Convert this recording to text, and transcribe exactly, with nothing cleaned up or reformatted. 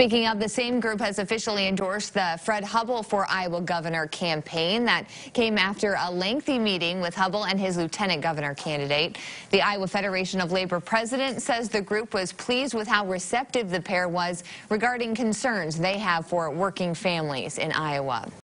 Speaking of, the same group has officially endorsed the Fred Hubbell for Iowa Governor campaign. That came after a lengthy meeting with Hubbell and his lieutenant governor candidate. The Iowa Federation of Labor president says the group was pleased with how receptive the pair was regarding concerns they have for working families in Iowa.